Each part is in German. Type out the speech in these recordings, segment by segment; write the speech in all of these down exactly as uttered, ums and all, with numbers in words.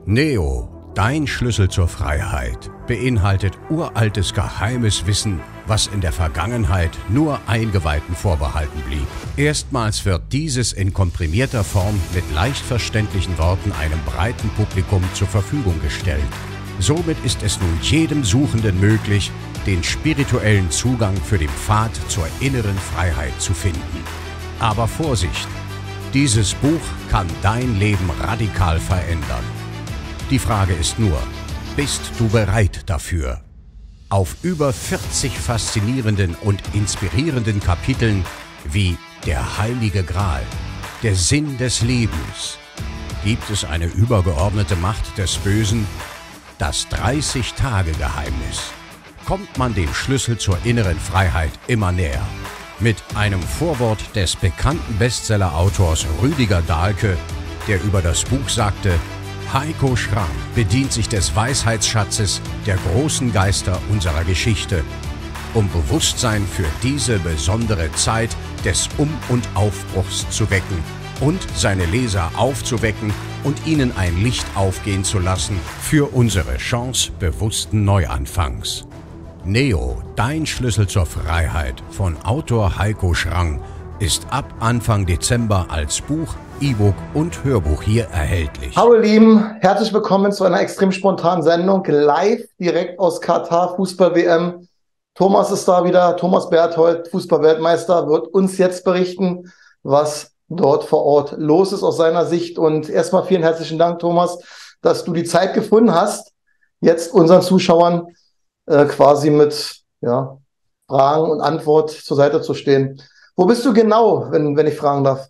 Neo, dein Schlüssel zur Freiheit, beinhaltet uraltes geheimes Wissen, was in der Vergangenheit nur Eingeweihten vorbehalten blieb. Erstmals wird dieses in komprimierter Form mit leicht verständlichen Worten einem breiten Publikum zur Verfügung gestellt. Somit ist es nun jedem Suchenden möglich, den spirituellen Zugang für den Pfad zur inneren Freiheit zu finden. Aber Vorsicht! Dieses Buch kann dein Leben radikal verändern. Die Frage ist nur, bist du bereit dafür? Auf über vierzig faszinierenden und inspirierenden Kapiteln wie Der Heilige Gral, der Sinn des Lebens, gibt es eine übergeordnete Macht des Bösen, das dreißig-Tage-Geheimnis, kommt man dem Schlüssel zur inneren Freiheit immer näher. Mit einem Vorwort des bekannten Bestseller-Autors Rüdiger Dahlke, der über das Buch sagte: Heiko Schrang bedient sich des Weisheitsschatzes der großen Geister unserer Geschichte, um Bewusstsein für diese besondere Zeit des Um- und Aufbruchs zu wecken und seine Leser aufzuwecken und ihnen ein Licht aufgehen zu lassen für unsere Chance bewussten Neuanfangs. Neo, dein Schlüssel zur Freiheit von Autor Heiko Schrang ist ab Anfang Dezember als Buch, E-Book und Hörbuch hier erhältlich. Hallo ihr Lieben, herzlich willkommen zu einer extrem spontanen Sendung, live direkt aus Katar, Fußball-W M. Thomas ist da wieder, Thomas Berthold, Fußball-Weltmeister, wird uns jetzt berichten, was dort vor Ort los ist aus seiner Sicht. Und erstmal vielen herzlichen Dank, Thomas, dass du die Zeit gefunden hast, jetzt unseren Zuschauern äh, quasi mit ja, Fragen und Antwort zur Seite zu stehen. Wo bist du genau, wenn, wenn ich fragen darf?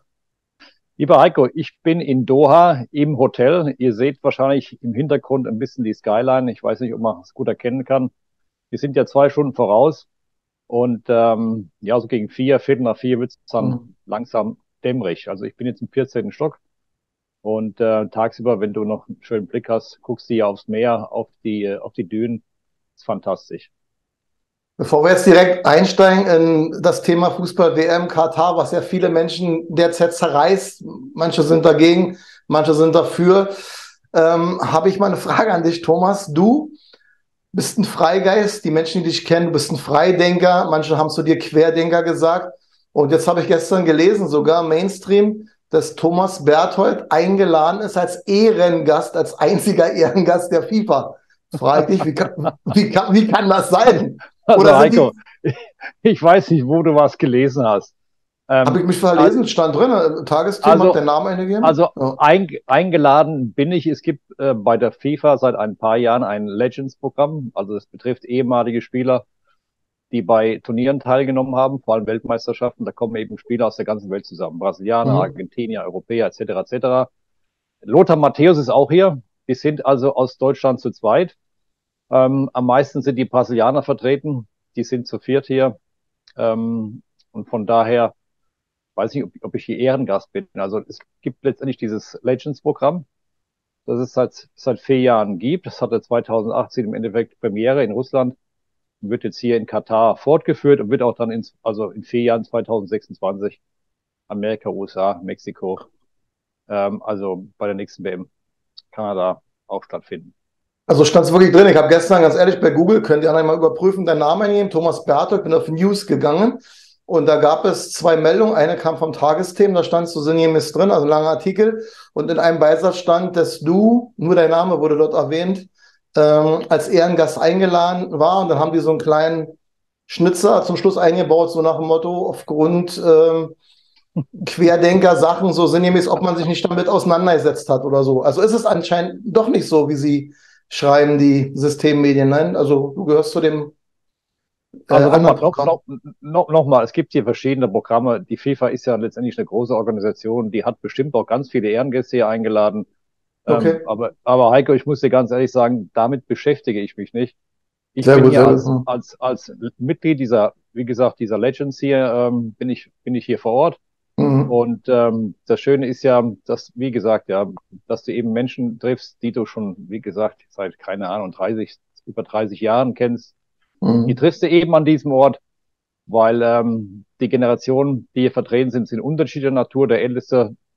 Lieber Heiko, ich bin in Doha im Hotel. Ihr seht wahrscheinlich im Hintergrund ein bisschen die Skyline. Ich weiß nicht, ob man es gut erkennen kann. Wir sind ja zwei Stunden voraus und ähm, ja, so gegen vier, Viertel nach vier wird es dann mhm. langsam dämmerig. Also ich bin jetzt im vierzehnten Stock und äh, tagsüber, wenn du noch einen schönen Blick hast, guckst du hier aufs Meer, auf die, auf die Dünen. Das ist fantastisch. Bevor wir jetzt direkt einsteigen in das Thema Fußball-W M Katar, was ja viele Menschen derzeit zerreißt, manche sind dagegen, manche sind dafür, ähm, habe ich mal eine Frage an dich, Thomas. Du bist ein Freigeist, die Menschen, die dich kennen, du bist ein Freidenker, manche haben zu dir Querdenker gesagt. Und jetzt habe ich gestern gelesen, sogar Mainstream, dass Thomas Berthold eingeladen ist als Ehrengast, als einziger Ehrengast der FIFA. Frage dich, wie kann, wie kann, wie kann das sein? Oder also Heiko, die... ich weiß nicht, wo du was gelesen hast. Ähm, Habe ich mich verlesen? Stand drin, Tagesthema, also, hat der Name eingegeben? Also ja. ein, eingeladen bin ich. Es gibt äh, bei der FIFA seit ein paar Jahren ein Legends-Programm. Also das betrifft ehemalige Spieler, die bei Turnieren teilgenommen haben, vor allem Weltmeisterschaften. Da kommen eben Spieler aus der ganzen Welt zusammen. Brasilianer, mhm. Argentinier, Europäer et cetera et cetera. Lothar Matthäus ist auch hier. Wir sind also aus Deutschland zu zweit. Ähm, am meisten sind die Brasilianer vertreten. Die sind zu viert hier. Ähm, und von daher weiß ich, ob, ob ich hier Ehrengast bin. Also es gibt letztendlich dieses Legends-Programm, das es seit, seit vier Jahren gibt. Das hatte zweitausendachtzehn im Endeffekt Premiere in Russland. Wird jetzt hier in Katar fortgeführt und wird auch dann in, also in vier Jahren zweitausendsechsundzwanzig Amerika, U S A, Mexiko, ähm, also bei der nächsten W M Kanada auch stattfinden. Also stand es wirklich drin. Ich habe gestern, ganz ehrlich, bei Google, könnt ihr einmal überprüfen, deinen Namen eingeben, Thomas Berthold, bin auf News gegangen und da gab es zwei Meldungen. Eine kam vom Tagesthemen, da stand so sinngemäß drin, also ein langer Artikel, und in einem Beisatz stand, dass du, nur dein Name wurde dort erwähnt, ähm, als Ehrengast eingeladen war, und dann haben die so einen kleinen Schnitzer zum Schluss eingebaut, so nach dem Motto, aufgrund ähm, Querdenker-Sachen, so sinngemäß, ob man sich nicht damit auseinandergesetzt hat oder so. Also ist es anscheinend doch nicht so, wie sie schreiben, die Systemmedien. Nein, also du gehörst zu dem äh, also nochmal, noch, noch, noch mal, es gibt hier verschiedene Programme. Die FIFA ist ja letztendlich eine große Organisation, die hat bestimmt auch ganz viele Ehrengäste hier eingeladen. Okay. Ähm, aber, aber Heiko, ich muss dir ganz ehrlich sagen, damit beschäftige ich mich nicht. Ich sehr bin gut, hier als, gut. als, als Mitglied dieser, wie gesagt, dieser Legends hier, ähm, bin ich, bin ich hier vor Ort. Mhm. Und ähm, das Schöne ist ja, dass, wie gesagt, ja, dass du eben Menschen triffst, die du schon, wie gesagt, seit, keine Ahnung, dreißig, über dreißig Jahren kennst. Mhm. Die triffst du eben an diesem Ort, weil ähm, die Generationen, die hier vertreten sind, sind unterschiedlicher Natur. Der Älteste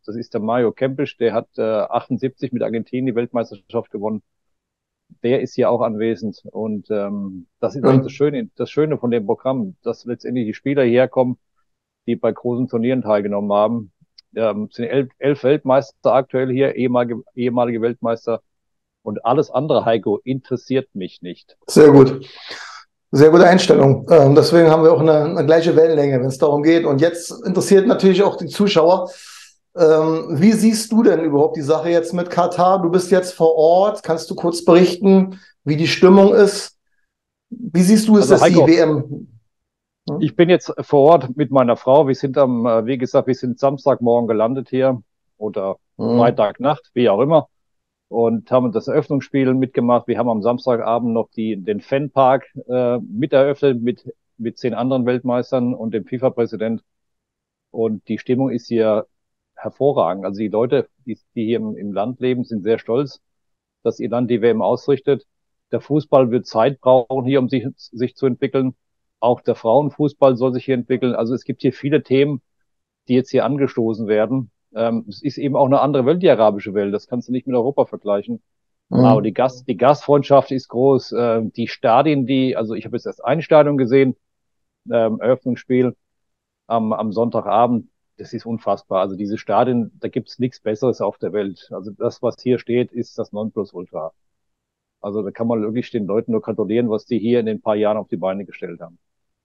Das ist der Mario Kempis, der hat äh, achtundsiebzig mit Argentinien die Weltmeisterschaft gewonnen. Der ist hier auch anwesend. Und ähm, das ist eigentlich das Schöne, das Schöne von dem Programm, dass letztendlich die Spieler hierher kommen, die bei großen Turnieren teilgenommen haben. Ähm, es sind elf, elf Weltmeister aktuell hier, ehemalige, ehemalige Weltmeister. Und alles andere, Heiko, interessiert mich nicht. Sehr gut. Sehr gute Einstellung. Ähm, deswegen haben wir auch eine, eine gleiche Wellenlänge, wenn es darum geht. Und jetzt interessiert natürlich auch die Zuschauer. Ähm, wie siehst du denn überhaupt die Sache jetzt mit Katar? Du bist jetzt vor Ort. Kannst du kurz berichten, wie die Stimmung ist? Wie siehst du es, Also, dass Heiko, die W M? Hm? Ich bin jetzt vor Ort mit meiner Frau. Wir sind am, wie gesagt, wir sind Samstagmorgen gelandet hier oder hm. Freitagnacht, wie auch immer. Und haben das Eröffnungsspiel mitgemacht. Wir haben am Samstagabend noch die, den Fanpark äh, mit eröffnet mit, mit zehn anderen Weltmeistern und dem FIFA-Präsident. Und die Stimmung ist hier hervorragend. Also die Leute, die, die hier im, im Land leben, sind sehr stolz, dass ihr Land die W M ausrichtet. Der Fußball wird Zeit brauchen hier, um sich, sich zu entwickeln. Auch der Frauenfußball soll sich hier entwickeln. Also es gibt hier viele Themen, die jetzt hier angestoßen werden. Ähm, es ist eben auch eine andere Welt, die arabische Welt. Das kannst du nicht mit Europa vergleichen. Mhm. Aber die Gast, die Gastfreundschaft ist groß. Ähm, die Stadien, die, also ich habe jetzt erst ein Stadion gesehen, ähm, Eröffnungsspiel am, am Sonntagabend. Das ist unfassbar. Also diese Stadien, da gibt's nichts Besseres auf der Welt. Also das, was hier steht, ist das Nonplusultra. Also da kann man wirklich den Leuten nur gratulieren, was die hier in den paar Jahren auf die Beine gestellt haben.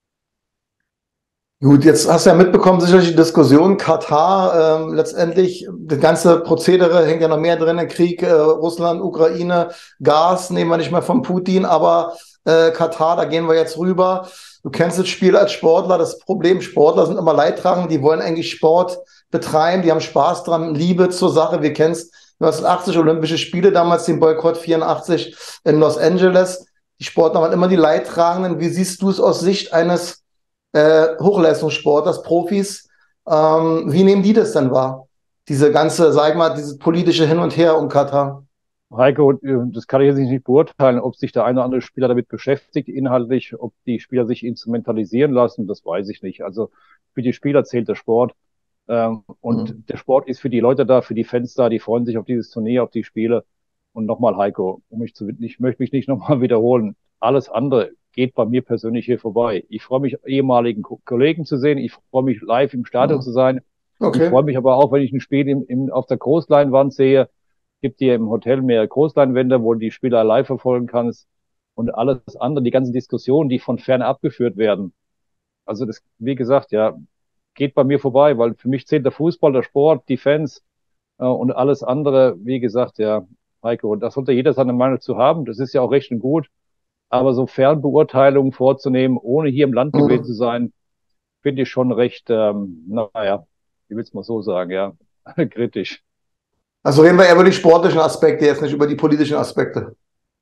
Gut, jetzt hast du ja mitbekommen, sicherlich die Diskussion, Katar, ähm, letztendlich, das ganze Prozedere hängt ja noch mehr drin, Krieg, äh, Russland, Ukraine, Gas, nehmen wir nicht mehr von Putin, aber äh, Katar, da gehen wir jetzt rüber. Du kennst das Spiel als Sportler, das Problem, Sportler sind immer leidtragend, die wollen eigentlich Sport betreiben, die haben Spaß dran, Liebe zur Sache, wir kennen es, neunzehnhundertachtzig Olympische Spiele, damals den Boykott vierundachtzig in Los Angeles, die Sportler waren immer die Leidtragenden. Wie siehst du es aus Sicht eines Äh, Hochleistungssportlers, Profis, ähm, wie nehmen die das denn wahr? Diese ganze, sag ich mal, dieses politische Hin und Her um Katar. Heiko, das kann ich jetzt nicht beurteilen, ob sich der eine oder andere Spieler damit beschäftigt, inhaltlich, ob die Spieler sich instrumentalisieren lassen, das weiß ich nicht. Also für die Spieler zählt der Sport. Ähm, und mhm. der Sport ist für die Leute da, für die Fans da, die freuen sich auf dieses Turnier, auf die Spiele. Und nochmal, Heiko, um mich zu, ich möchte mich nicht nochmal wiederholen. Alles andere geht bei mir persönlich hier vorbei. Ich freue mich, ehemaligen Kollegen zu sehen. Ich freue mich, live im Stadion ja. zu sein. Okay. Ich freue mich aber auch, wenn ich ein Spiel im, im, auf der Großleinwand sehe. Gibt hier im Hotel mehr Großleinwände, wo du die Spieler live verfolgen kannst. Und alles andere, die ganzen Diskussionen, die von fern abgeführt werden. Also das, wie gesagt, ja, geht bei mir vorbei, weil für mich zählt der Fußball, der Sport, die Fans äh, und alles andere, wie gesagt, ja, Heiko, und da sollte jeder seine Meinung zu haben. Das ist ja auch recht und gut. Aber so Fernbeurteilungen vorzunehmen, ohne hier im Land mhm. gewesen zu sein, finde ich schon recht, ähm, naja, ich will es mal so sagen, ja, kritisch. Also reden wir eher über die sportlichen Aspekte, jetzt nicht über die politischen Aspekte.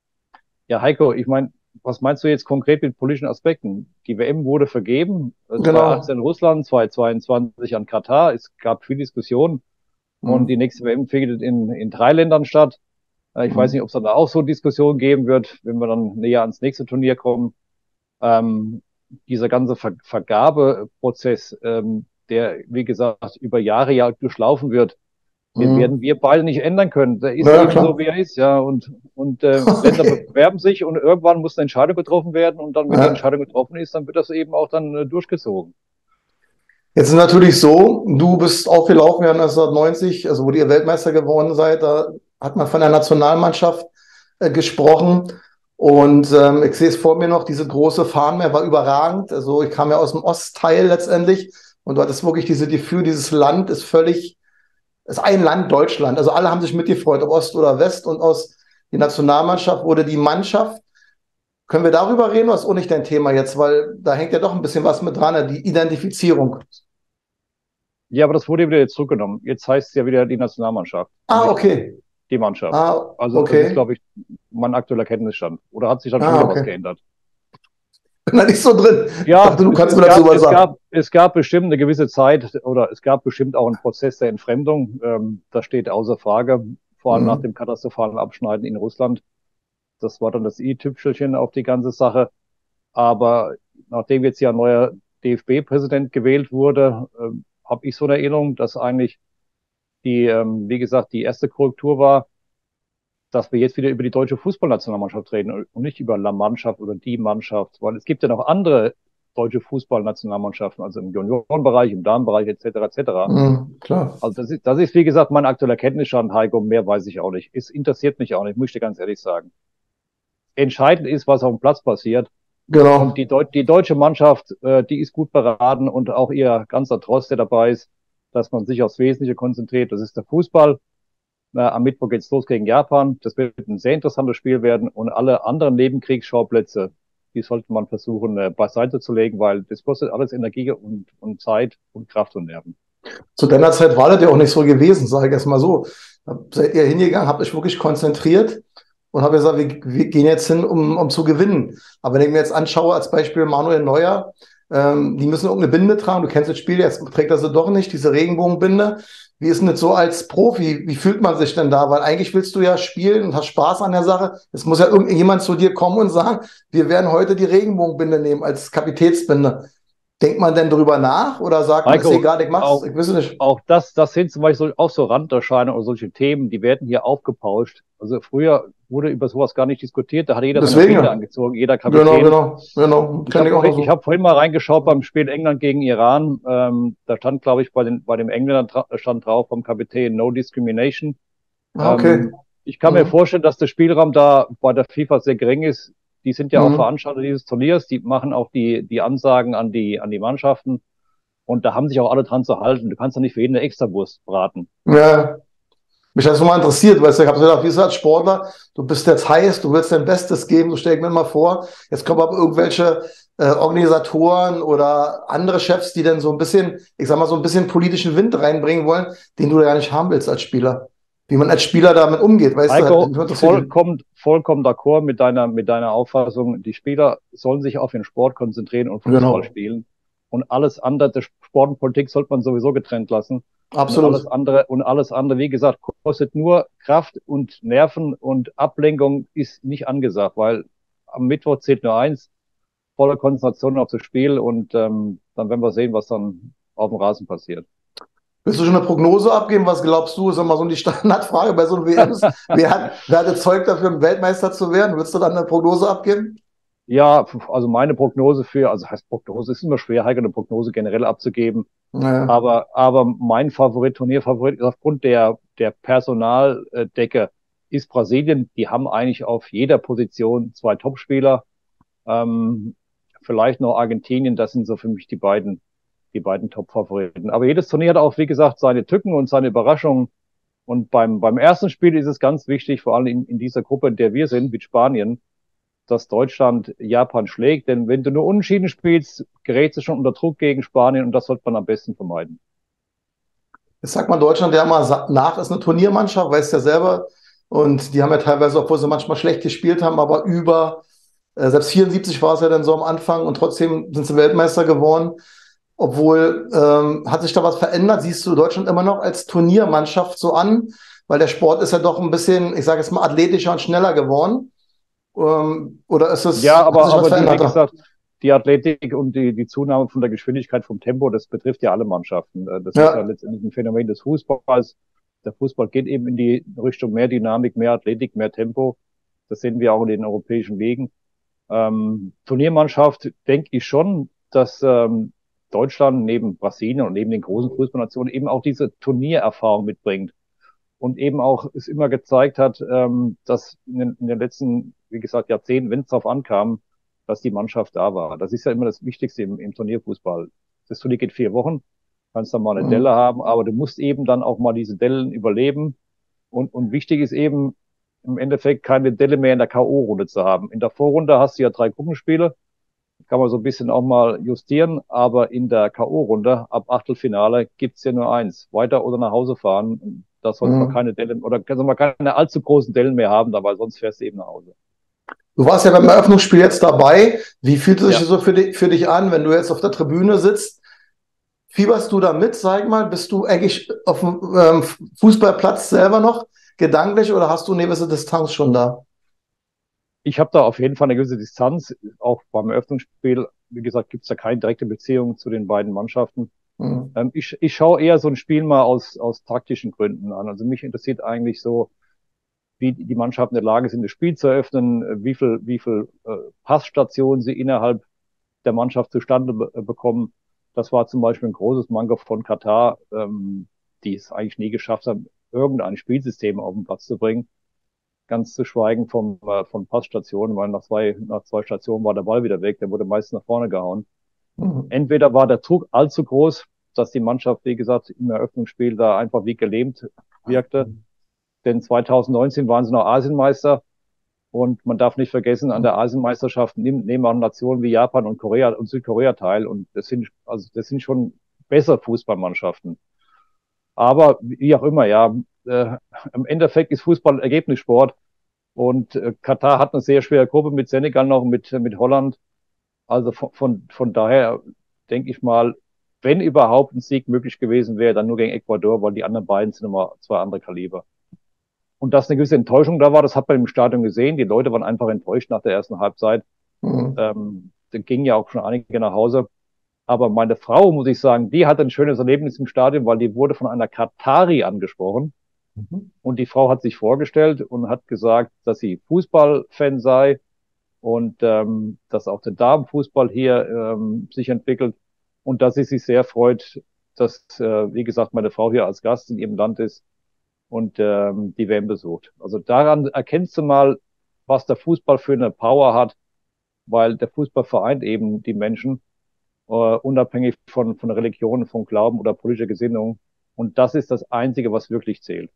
Ja, Heiko, ich meine, was meinst du jetzt konkret mit politischen Aspekten? Die W M wurde vergeben, genau. zweitausendachtzehn Russland, zweitausendzweiundzwanzig an Katar, es gab viel Diskussion mhm. und die nächste W M findet in, in drei Ländern statt. Ich weiß nicht, ob es dann auch so Diskussionen geben wird, wenn wir dann näher ans nächste Turnier kommen. Ähm, dieser ganze Ver Vergabeprozess, ähm, der, wie gesagt, über Jahre ja durchlaufen wird, den mhm. werden wir beide nicht ändern können. Der ist ja, eben klar. so, wie er ist, ja. Und, und äh, okay. Länder bewerben sich und irgendwann muss eine Entscheidung getroffen werden. Und dann, wenn ja. die Entscheidung getroffen ist, dann wird das eben auch dann äh, durchgezogen. Jetzt ist natürlich so, du bist aufgelaufen ja neunzehnhundertneunzig, also wo ihr Weltmeister geworden seid, da hat man von der Nationalmannschaft äh, gesprochen. Und ähm, ich sehe es vor mir noch, diese große Fahne war überragend. Also ich kam ja aus dem Ostteil letztendlich und du hattest wirklich diese Gefühl, dieses Land ist völlig, ist ein Land, Deutschland. Also alle haben sich mitgefreut, ob Ost oder West. Und aus die Nationalmannschaft wurde die Mannschaft. Können wir darüber reden, oder ist auch nicht dein Thema jetzt? Weil da hängt ja doch ein bisschen was mit dran, die Identifizierung. Ja, aber das wurde wieder jetzt zurückgenommen. Jetzt heißt es ja wieder die Nationalmannschaft. Ah, okay. Die Mannschaft. Ah, also okay. das ist, glaube ich, mein aktueller Kenntnisstand. Oder hat sich dann schon ah, wieder okay. was geändert? Bin da nicht so drin. Ja, ich dachte, du es, kannst es mir dazu gab, was es sagen. Gab, es gab bestimmt eine gewisse Zeit oder es gab bestimmt auch einen Prozess der Entfremdung. Ähm, das steht außer Frage. Vor allem mhm. nach dem katastrophalen Abschneiden in Russland. Das war dann das i-Tüpfelchen auf die ganze Sache. Aber nachdem jetzt ja ein neuer D F B-Präsident gewählt wurde, äh, habe ich so eine Erinnerung, dass eigentlich die, ähm, wie gesagt, die erste Korrektur war, dass wir jetzt wieder über die deutsche Fußballnationalmannschaft reden und nicht über la Mannschaft oder die Mannschaft, weil es gibt ja noch andere deutsche Fußballnationalmannschaften, also im Juniorenbereich, im Damenbereich et cetera et cetera. Mhm, klar. Also das ist, das ist, wie gesagt, mein aktueller Kenntnisstand, Heiko, mehr weiß ich auch nicht. Es interessiert mich auch nicht, muss ich dir ganz ehrlich sagen. Entscheidend ist, was auf dem Platz passiert. Und Genau. die, Deu die deutsche Mannschaft, äh, die ist gut beraten und auch ihr ganzer Trost, der dabei ist, dass man sich aufs Wesentliche konzentriert. Das ist der Fußball. Na, am Mittwoch geht's los gegen Japan. Das wird ein sehr interessantes Spiel werden. Und alle anderen Nebenkriegsschauplätze, die sollte man versuchen äh, beiseite zu legen, weil das kostet alles Energie und, und Zeit und Kraft und Nerven. Zu deiner Zeit war das ja auch nicht so gewesen, sage ich erst mal so. Da seid ihr hingegangen, habt euch wirklich konzentriert und habt gesagt, wir, wir gehen jetzt hin, um, um zu gewinnen. Aber wenn ich mir jetzt anschaue, als Beispiel Manuel Neuer, ähm, die müssen irgendeine Binde tragen. Du kennst das Spiel, jetzt trägt er sie doch nicht, diese Regenbogenbinde. Wie ist denn das so als Profi? Wie fühlt man sich denn da? Weil eigentlich willst du ja spielen und hast Spaß an der Sache. Es muss ja irgendjemand zu dir kommen und sagen, wir werden heute die Regenbogenbinde nehmen als Kapitätsbinde. Denkt man denn drüber nach oder sagt man, ist Heiko, egal, ich mach's, auch, ich weiß nicht. auch das, das sind zum Beispiel auch so Randerscheinungen oder solche Themen, die werden hier aufgepauscht. Also früher wurde über sowas gar nicht diskutiert, da hat jeder seine Deswegen, Binde ja. angezogen, jeder Genau, Kapitän. genau, genau. Ich Kenn ich auch habe noch so. ich hab vorhin mal reingeschaut beim Spiel England gegen Iran. Ähm, da stand, glaube ich, bei, den, bei dem Engländer dra- stand drauf vom Kapitän No Discrimination. Ah, okay. Ähm, ich kann mir Mhm. vorstellen, dass der Spielraum da bei der FIFA sehr gering ist. Die sind ja auch Mhm. Veranstalter dieses Turniers, die machen auch die, die Ansagen an die, an die Mannschaften. Und da haben sich auch alle dran zu halten. Du kannst ja nicht für jeden eine Extrawurst braten. Ja, mich hat das mal interessiert, weil ich habe gesagt, wie ist das als Sportler? Du bist jetzt heiß, du willst dein Bestes geben, so stell ich mir mal vor. Jetzt kommen aber irgendwelche äh, Organisatoren oder andere Chefs, die dann so ein bisschen, ich sag mal, so ein bisschen politischen Wind reinbringen wollen, den du ja nicht haben willst als Spieler. Wie man als Spieler damit umgeht, weißt du? Heiko, Das interessiert mich. vollkommen, vollkommen d'accord mit deiner, mit deiner Auffassung. Die Spieler sollen sich auf den Sport konzentrieren und Fußball Genau, spielen. Und alles andere, der Sport und Politik sollte man sowieso getrennt lassen. Und alles absolut. andere, und alles andere, wie gesagt, kostet nur Kraft und Nerven und Ablenkung ist nicht angesagt, weil am Mittwoch zählt nur eins, volle Konzentration auf das Spiel und ähm, dann werden wir sehen, was dann auf dem Rasen passiert. Willst du schon eine Prognose abgeben? Was glaubst du? Ist immer so die Standardfrage bei so einem W Ms. Wer hat, wer hat das Zeug dafür, um Weltmeister zu werden? Willst du dann eine Prognose abgeben? Ja, also meine Prognose für, also heißt Prognose, ist immer schwer, eine Prognose generell abzugeben. Naja. Aber, aber mein Favorit, Turnierfavorit ist aufgrund der, der Personaldecke ist Brasilien. Die haben eigentlich auf jeder Position zwei Topspieler. Ähm, vielleicht noch Argentinien. Das sind so für mich die beiden, die beiden Top-Favoriten. Aber jedes Turnier hat auch, wie gesagt, seine Tücken und seine Überraschungen. Und beim, beim ersten Spiel ist es ganz wichtig, vor allem in, in dieser Gruppe, in der wir sind, mit Spanien, dass Deutschland Japan schlägt. Denn wenn du nur unentschieden spielst, gerätst du schon unter Druck gegen Spanien und das sollte man am besten vermeiden. Jetzt sagt man Deutschland ja mal sa- nach, ist eine Turniermannschaft, weißt ja selber. Und die haben ja teilweise, obwohl sie manchmal schlecht gespielt haben, aber über, äh, selbst vierundsiebzig war es ja dann so am Anfang und trotzdem sind sie Weltmeister geworden. Obwohl, ähm, hat sich da was verändert? Siehst du Deutschland immer noch als Turniermannschaft so an? Weil der Sport ist ja doch ein bisschen, ich sage jetzt mal, athletischer und schneller geworden. Ähm, oder ist es, Ja, hat aber, sich was aber die, wie verändert da? gesagt, die Athletik und die, die Zunahme von der Geschwindigkeit vom Tempo, das betrifft ja alle Mannschaften. Äh, Das ist ja Ja, letztendlich ein Phänomen des Fußballs. Der Fußball geht eben in die Richtung mehr Dynamik, mehr Athletik, mehr Tempo. Das sehen wir auch in den europäischen Ligen. Ähm, Turniermannschaft denke ich schon, dass ähm, Deutschland neben Brasilien und neben den großen Fußballnationen eben auch diese Turniererfahrung mitbringt und eben auch es immer gezeigt hat, ähm, dass in den, in den letzten, wie gesagt, Jahrzehnten, wenn es darauf ankam, dass die Mannschaft da war. Das ist ja immer das Wichtigste im, im Turnierfußball. Das Turnier geht vier Wochen, kannst dann mal eine Delle mhm. haben, aber du musst eben dann auch mal diese Dellen überleben. Und, und wichtig ist eben im Endeffekt keine Delle mehr in der K O-Runde zu haben. In der Vorrunde hast du ja drei Gruppenspiele, kann man so ein bisschen auch mal justieren, aber in der K O-Runde ab Achtelfinale gibt's ja nur eins, weiter oder nach Hause fahren. Da sollte man Mhm. keine Dellen oder soll man keine allzu großen Dellen mehr haben, weil sonst fährst du eben nach Hause. Du warst ja beim Eröffnungsspiel jetzt dabei. Wie fühlt es sich Ja, so für dich, für dich an, wenn du jetzt auf der Tribüne sitzt? Fieberst du da mit, sag mal? Bist du eigentlich auf dem ähm, Fußballplatz selber noch gedanklich oder hast du eine gewisse Distanz schon da? ich habe da auf jeden Fall eine gewisse Distanz. Auch beim Eröffnungsspiel, wie gesagt, gibt's da keine direkte Beziehung zu den beiden Mannschaften. Mhm. Ähm, ich, ich schaue eher so ein Spiel mal aus, aus taktischen Gründen an. Also mich interessiert eigentlich so, wie die Mannschaften in der Lage sind, das Spiel zu eröffnen, äh, wie viel, wie viel äh, Passstationen sie innerhalb der Mannschaft zustande be bekommen. Das war zum Beispiel ein großes Manko von Katar, ähm, die es eigentlich nie geschafft haben, irgendein Spielsystem auf den Platz zu bringen. Ganz zu schweigen vom, äh, von Passstationen, weil nach zwei, nach zwei Stationen war der Ball wieder weg, der wurde meist nach vorne gehauen. Mhm. Entweder war der Druck allzu groß, dass die Mannschaft, wie gesagt, im Eröffnungsspiel da einfach wie gelähmt wirkte. Denn zwanzig neunzehn waren sie noch Asienmeister. Und man darf nicht vergessen, an der Asienmeisterschaft nehmen auch Nationen wie Japan und Korea und Südkorea teil. Und das sind, also das sind schon bessere Fußballmannschaften. Aber wie auch immer, ja, äh, im Endeffekt ist Fußball Ergebnissport. Und äh, Katar hat eine sehr schwere Gruppe mit Senegal noch, mit, mit Holland. Also von, von, von daher denke ich mal, wenn überhaupt ein Sieg möglich gewesen wäre, dann nur gegen Ecuador, weil die anderen beiden sind immer zwei andere Kaliber. Und dass eine gewisse Enttäuschung da war, das hat man im Stadion gesehen. Die Leute waren einfach enttäuscht nach der ersten Halbzeit. Mhm. Ähm, da gingen ja auch schon einige nach Hause. Aber meine Frau, muss ich sagen, die hatte ein schönes Erlebnis im Stadion, weil die wurde von einer Katari angesprochen. Mhm. Und die Frau hat sich vorgestellt und hat gesagt, dass sie Fußballfan sei und ähm, dass auch der Damenfußball hier ähm, sich entwickelt und dass sie sich sehr freut, dass, äh, wie gesagt, meine Frau hier als Gast in ihrem Land ist und ähm, die W M besucht. Also daran erkennst du mal, was der Fußball für eine Power hat, weil der Fußball vereint eben die Menschen, äh, unabhängig von, von Religion, von Glauben oder politischer Gesinnung. Und das ist das Einzige, was wirklich zählt.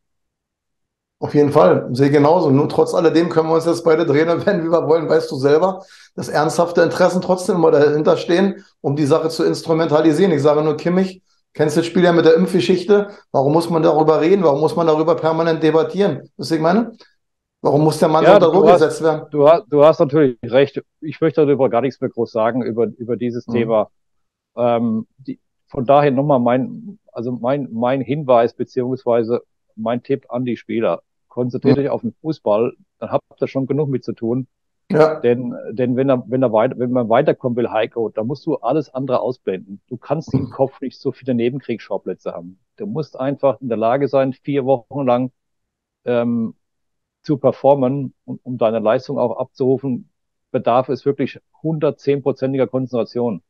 Auf jeden Fall, sehe genauso. Nur trotz alledem können wir uns jetzt beide drehen und wenden, wie wir wollen, weißt du selber, dass ernsthafte Interessen trotzdem immer dahinter stehen, um die Sache zu instrumentalisieren. Ich sage nur, Kimmich, kennst du das Spiel ja mit der Impfgeschichte? Warum muss man darüber reden? Warum muss man darüber permanent debattieren? Was ich meine? Warum muss der Mann so Ja, unter Druck du gesetzt hast, werden? du hast, du hast natürlich recht. Ich möchte darüber gar nichts mehr groß sagen, über, über dieses Hm. Thema. Ähm, die, von daher nochmal mein, also mein, mein Hinweis beziehungsweise mein Tipp an die Spieler. Hm. Konzentriert euch auf den Fußball, dann habt ihr schon genug mit zu tun. Ja. Denn, denn wenn er, wenn er weiter, wenn man weiterkommen will, Heiko, dann musst du alles andere ausblenden. Du kannst im Kopf nicht so viele Nebenkriegsschauplätze haben. Du musst einfach in der Lage sein, vier Wochen lang ähm, zu performen und um deine Leistung auch abzurufen, bedarf es wirklich hundertzehnprozentiger Konzentration.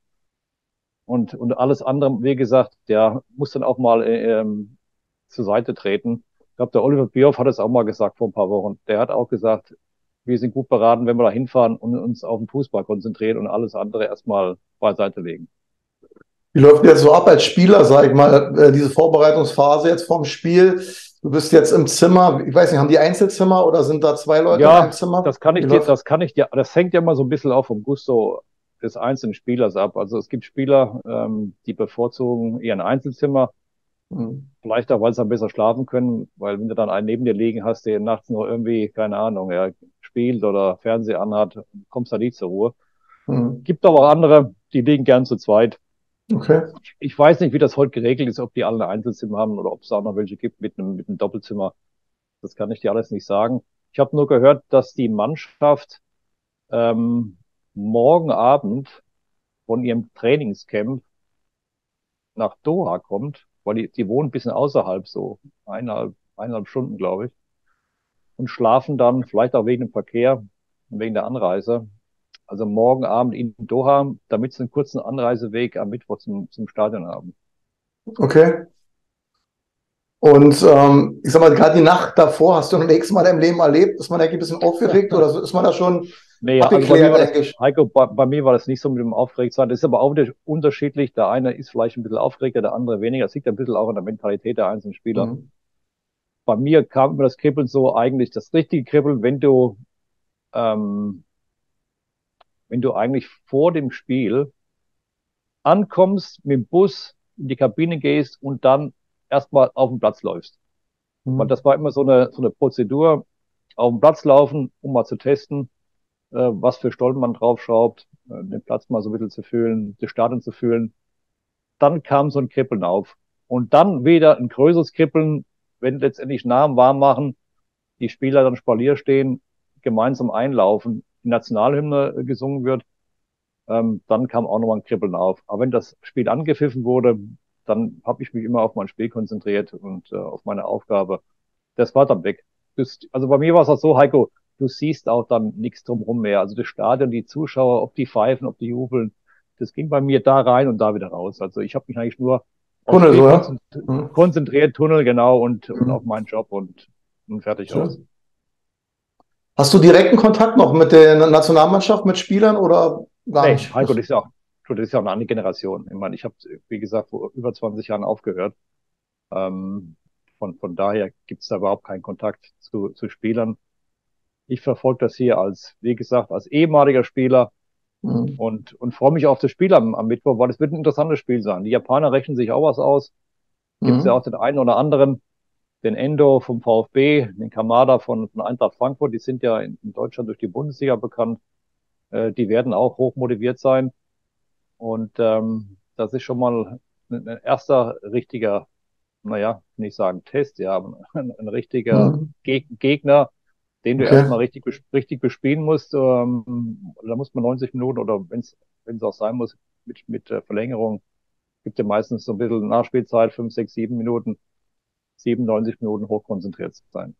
Und, und alles andere, wie gesagt, der muss dann auch mal äh, ähm, zur Seite treten. Ich glaube, der Oliver Bierhoff hat es auch mal gesagt vor ein paar Wochen. Der hat auch gesagt, wir sind gut beraten, wenn wir da hinfahren und uns auf den Fußball konzentrieren und alles andere erstmal beiseite legen. Wie läuft jetzt so ab als Spieler, sag ich mal, äh, diese Vorbereitungsphase jetzt vorm Spiel? Du bist jetzt im Zimmer, ich weiß nicht, haben die Einzelzimmer oder sind da zwei Leute in einem Ja, Zimmer? das kann Wie ich dir, läuft? das kann ich dir, das hängt ja immer so ein bisschen auch vom Gusto des einzelnen Spielers ab. Also es gibt Spieler, ähm, die bevorzugen eher ein Einzelzimmer. Hm. Vielleicht auch, weil sie dann besser schlafen können, weil wenn du dann einen neben dir liegen hast, der nachts noch irgendwie, keine Ahnung, ja, spielt oder Fernseher anhat, kommst du da nie zur Ruhe. Hm. Gibt aber auch andere, die liegen gern zu zweit. Okay. Ich weiß nicht, wie das heute geregelt ist, ob die alle ein Einzelzimmer haben oder ob es auch noch welche gibt mit einem, mit einem Doppelzimmer. Das kann ich dir alles nicht sagen. Ich habe nur gehört, dass die Mannschaft ähm, morgen Abend von ihrem Trainingscamp nach Doha kommt, weil die, die wohnen ein bisschen außerhalb, so eineinhalb, eineinhalb Stunden, glaube ich, und schlafen dann, vielleicht auch wegen dem Verkehr und wegen der Anreise, also morgen Abend in Doha, damit sie einen kurzen Anreiseweg am Mittwoch zum, zum Stadion haben. Okay. Und ähm, ich sag mal, gerade die Nacht davor, hast du ein nächstes Mal im Leben erlebt? Ist man eigentlich ein bisschen aufgeregt oder so- ist man da schon Nee, also bei mir abgeklärt war das, eigentlich? Heiko, bei, bei mir war das nicht so mit dem Aufgeregtsein. Das ist aber auch wieder unterschiedlich. Der eine ist vielleicht ein bisschen aufgeregter, der andere weniger. Das liegt ein bisschen auch an der Mentalität der einzelnen Spieler. Hm. Bei mir kam immer das Kribbeln so eigentlich, das richtige Kribbeln, wenn du, ähm, wenn du eigentlich vor dem Spiel ankommst, mit dem Bus in die Kabine gehst und dann erstmal auf den Platz läufst. Weil Hm. das war immer so eine, so eine Prozedur, auf den Platz laufen, um mal zu testen, äh, was für Stollen man draufschraubt, äh, den Platz mal so ein bisschen zu fühlen, das Stadion zu fühlen. Dann kam so ein Kribbeln auf. Und dann wieder ein größeres Kribbeln, wenn letztendlich Namen warm machen, die Spieler dann Spalier stehen, gemeinsam einlaufen, die Nationalhymne gesungen wird, ähm, dann kam auch nochmal ein Kribbeln auf. Aber wenn das Spiel angepfiffen wurde, dann habe ich mich immer auf mein Spiel konzentriert und äh, auf meine Aufgabe. Das war dann weg. Das, also bei mir war es auch so, Heiko, du siehst auch dann nichts drumherum mehr. Also das Stadion, die Zuschauer, ob die pfeifen, ob die jubeln, das ging bei mir da rein und da wieder raus. Also ich habe mich eigentlich nur aufs Tunnel, Spiel so, ja? konzentriert, Mhm. konzentriert, Tunnel, genau, und, und Mhm. auf meinen Job und, und fertig Schön. aus. Hast du direkten Kontakt noch mit der Nationalmannschaft, mit Spielern oder gar Nee, nicht? Heiko, das ist ja auch, das ist ja auch eine andere Generation. Ich meine, ich habe, wie gesagt, vor über zwanzig Jahren aufgehört. Ähm, von, von daher gibt es da überhaupt keinen Kontakt zu, zu Spielern. Ich verfolge das hier als, wie gesagt, als ehemaliger Spieler Mhm. und, und freue mich auf das Spiel am, am Mittwoch, weil es wird ein interessantes Spiel sein. Die Japaner rechnen sich auch was aus. Gibt es ja auch Mhm. den einen oder anderen, den Endo vom VfB, den Kamada von, von Eintracht Frankfurt, die sind ja in, in Deutschland durch die Bundesliga bekannt. Äh, die werden auch hoch motiviert sein. Und ähm, das ist schon mal ein, ein erster richtiger, naja, nicht sagen Test, ja, aber ein, ein richtiger Mhm. Geg Gegner, den du Okay. erstmal richtig, bes- richtig bespielen musst. Ähm, da muss man neunzig Minuten oder wenn es wenn es auch sein muss, mit, mit äh, Verlängerung, gibt ja meistens so ein bisschen Nachspielzeit, fünf, sechs, sieben Minuten, siebenundneunzig Minuten hochkonzentriert sein.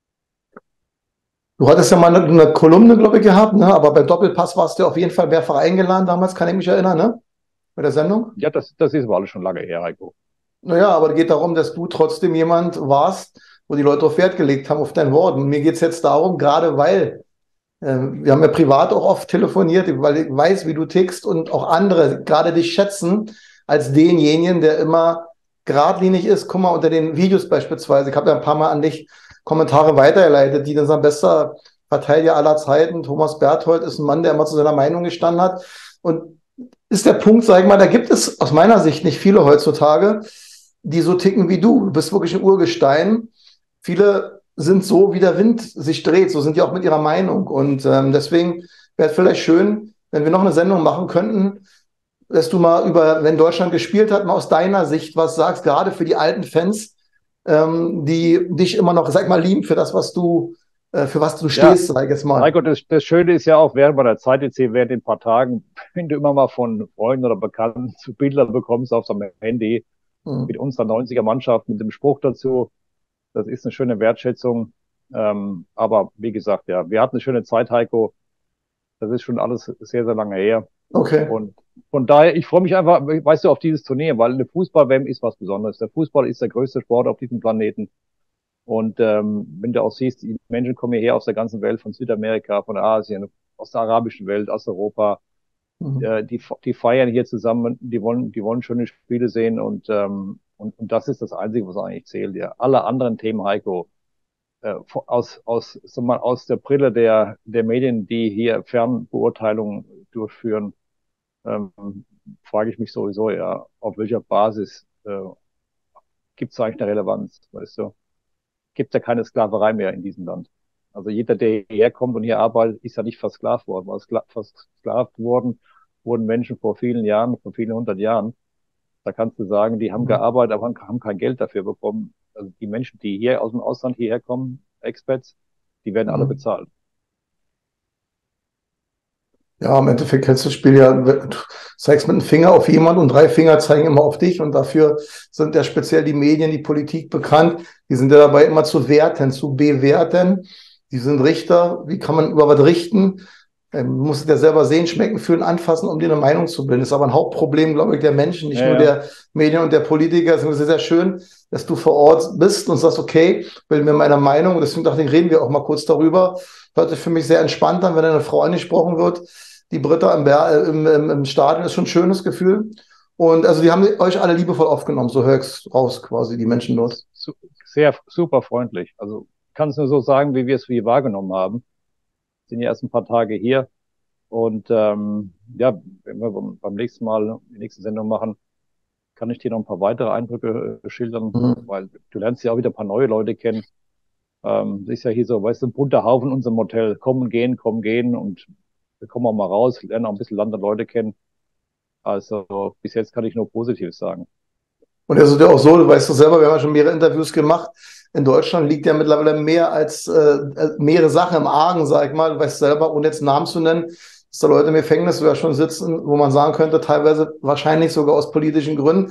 Du hattest ja mal eine, eine Kolumne, glaube ich, gehabt, ne? Aber bei Doppelpass warst du auf jeden Fall mehrfach eingeladen damals, kann ich mich erinnern, ne? Bei der Sendung. Ja, das, das ist aber alles schon lange her, Heiko. Naja, aber es geht darum, dass du trotzdem jemand warst, wo die Leute auf Wert gelegt haben, auf dein Wort. Und mir geht es jetzt darum, gerade weil, äh, wir haben ja privat auch oft telefoniert, weil ich weiß, wie du tickst und auch andere gerade dich schätzen als denjenigen, der immer geradlinig ist. Guck mal, unter den Videos beispielsweise, ich habe ja ein paar Mal an dich Kommentare weitergeleitet, die dann sagen, bester Verteidiger aller Zeiten, Thomas Berthold ist ein Mann, der immer zu seiner Meinung gestanden hat. Und ist der Punkt, sag ich mal, da gibt es aus meiner Sicht nicht viele heutzutage, die so ticken wie du. Du bist wirklich ein Urgestein. Viele sind so, wie der Wind sich dreht. So sind die auch mit ihrer Meinung. Und ähm, deswegen wäre es vielleicht schön, wenn wir noch eine Sendung machen könnten, dass du mal über, wenn Deutschland gespielt hat, mal aus deiner Sicht was sagst, gerade für die alten Fans, ähm, die dich immer noch, sag mal, lieben für das, was du, äh, für was du Ja, stehst, sag ich jetzt mal. Heiko, das, das Schöne ist ja auch, während meiner Zeit jetzt hier, während den paar Tagen, wenn du immer mal von Freunden oder Bekannten zu Bilder bekommst auf deinem Handy Hm. mit unserer neunziger Mannschaft, mit dem Spruch dazu, das ist eine schöne Wertschätzung. Ähm, aber wie gesagt, ja, wir hatten eine schöne Zeit, Heiko. Das ist schon alles sehr, sehr lange her. Okay. Und von daher, ich freue mich einfach, weißt du, auf dieses Turnier, weil eine Fußball-W M ist was Besonderes. Der Fußball ist der größte Sport auf diesem Planeten. Und ähm, wenn du auch siehst, die Menschen kommen hierher aus der ganzen Welt, von Südamerika, von Asien, aus der arabischen Welt, aus Europa. Hm. Äh, die, die feiern hier zusammen, die wollen, die wollen schöne Spiele sehen und, ähm, und, und das ist das Einzige, was eigentlich zählt. Ja. Alle anderen Themen, Heiko, äh, aus, aus, sag mal, aus der Brille der, der Medien, die hier Fernbeurteilungen durchführen, ähm, frage ich mich sowieso, ja, auf welcher Basis äh, gibt es eigentlich eine Relevanz, weißt du? Gibt ja keine Sklaverei mehr in diesem Land. Also jeder, der hierher kommt und hier arbeitet, ist ja nicht versklavt worden. Weil skla versklavt worden wurden Menschen vor vielen Jahren, vor vielen hundert Jahren. Da kannst du sagen, die haben Hm. gearbeitet, aber haben kein Geld dafür bekommen. Also die Menschen, die hier aus dem Ausland hierher kommen, Expats, die werden alle Hm. bezahlt. Ja, im Endeffekt kennst du das Spiel ja, du zeigst mit dem Finger auf jemand und drei Finger zeigen immer auf dich und dafür sind ja speziell die Medien, die Politik bekannt. Die sind ja dabei immer zu werten, zu bewerten. Die sind Richter. Wie kann man über was richten? Ähm, Du musst es ja selber sehen, schmecken, fühlen, anfassen, um dir eine Meinung zu bilden. Das ist aber ein Hauptproblem, glaube ich, der Menschen, nicht Ja, nur ja. der Medien und der Politiker. Es ist sehr, sehr schön, dass du vor Ort bist und sagst, okay, bilde mir meine Meinung. Und deswegen dachte ich, reden wir auch mal kurz darüber. Hört sich für mich sehr entspannt an, wenn eine Frau angesprochen wird. Die Britta im, Ber äh, im, im, im Stadion ist schon ein schönes Gefühl. Und also die haben euch alle liebevoll aufgenommen, so höre ich es raus, quasi, die Menschen dort. Su sehr super freundlich. Also kann es nur so sagen, wie wir es wie wahrgenommen haben. Sind ja erst ein paar Tage hier. Und ähm, ja, wenn wir beim, beim nächsten Mal die nächste Sendung machen, kann ich dir noch ein paar weitere Eindrücke äh, schildern, Mhm. weil du lernst ja auch wieder ein paar neue Leute kennen. Ähm, das ist ja hier so, weißt du, ein bunter Haufen in unserem Hotel. Kommen, gehen, kommen, gehen und wir kommen auch mal raus, lernen auch ein bisschen Land und Leute kennen. Also bis jetzt kann ich nur Positives sagen. Und es ist ja auch so, du weißt doch selber, wir haben ja schon mehrere Interviews gemacht. In Deutschland liegt ja mittlerweile mehr als äh, mehrere Sachen im Argen, sag ich mal. Du weißt selber, ohne jetzt Namen zu nennen, dass da Leute im Gefängnis sogar schon sitzen, wo man sagen könnte, teilweise wahrscheinlich sogar aus politischen Gründen.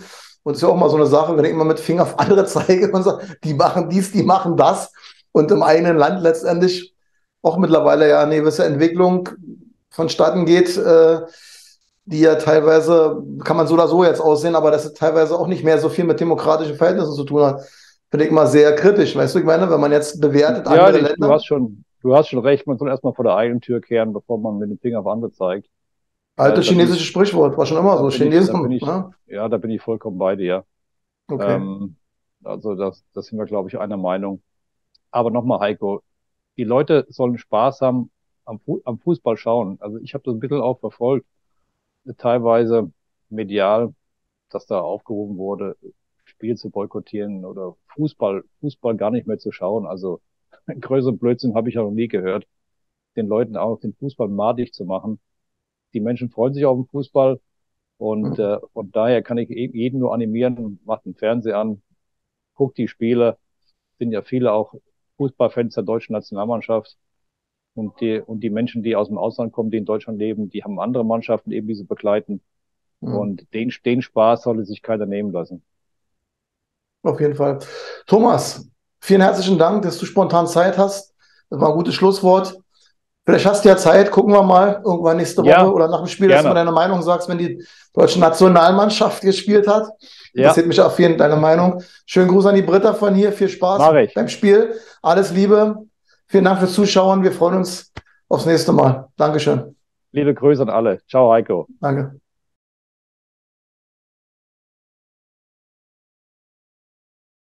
Und es ist ja auch mal so eine Sache, wenn ich immer mit Finger auf andere zeige und sage, die machen dies, die machen das. Und im eigenen Land letztendlich auch mittlerweile ja eine gewisse Entwicklung vonstatten geht, äh, die ja teilweise, kann man so oder so jetzt aussehen, aber das teilweise auch nicht mehr so viel mit demokratischen Verhältnissen zu tun hat. Finde ich mal sehr kritisch, weißt du, ich meine, wenn man jetzt bewertet Ja, andere die, Länder. du hast schon, du hast schon recht, man soll erstmal vor der eigenen Tür kehren, bevor man mit dem Finger auf andere zeigt. Altes Äh, da bin chinesisches ich, Sprichwort, war schon immer da so, bin ich, da bin Chinesen. ich, Ne? ja, da bin ich vollkommen bei dir. Okay. Ähm, also das, das sind wir, glaube ich, einer Meinung. Aber nochmal, Heiko, die Leute sollen Spaß haben am, Fu am Fußball schauen. Also ich habe das ein bisschen auch verfolgt, teilweise medial, dass da aufgerufen wurde, Spiel zu boykottieren oder Fußball, Fußball gar nicht mehr zu schauen. Also größeren Blödsinn habe ich ja noch nie gehört, den Leuten auch den Fußball madig zu machen. Die Menschen freuen sich auf den Fußball und Mhm. äh, von daher kann ich jeden nur animieren, macht den Fernseher an, guckt die Spiele, sind ja viele auch Fußballfans der deutschen Nationalmannschaft. Und die, und die Menschen, die aus dem Ausland kommen, die in Deutschland leben, die haben andere Mannschaften eben, die sie begleiten. Mhm. Und den, den Spaß sollte sich keiner nehmen lassen. Auf jeden Fall. Thomas, vielen herzlichen Dank, dass du spontan Zeit hast. Das war ein gutes Schlusswort. Vielleicht hast du ja Zeit, gucken wir mal irgendwann nächste Ja, Woche oder nach dem Spiel, dass du mal gerne. deine Meinung sagst, wenn die deutsche Nationalmannschaft gespielt hat. Ja, Interessiert mich auf jeden Fall deine Meinung. Schönen Gruß an die Britta von hier. Viel Spaß mache ich. beim Spiel. Alles Liebe. Vielen Dank fürs Zuschauen. Wir freuen uns aufs nächste Mal. Dankeschön. Liebe Grüße an alle. Ciao, Heiko. Danke.